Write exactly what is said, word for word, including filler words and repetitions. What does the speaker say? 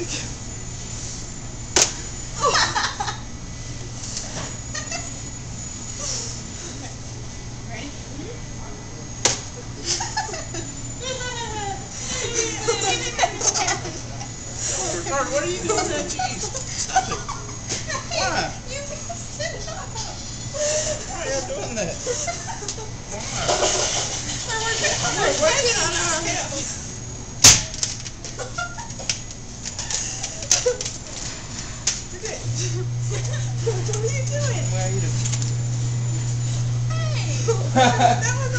What are you doing there? Jeez. Stop it. Why? You messed it up. Why are you doing that? Why? We're working on our house. What are you doing? Why are you doing? Hey! That was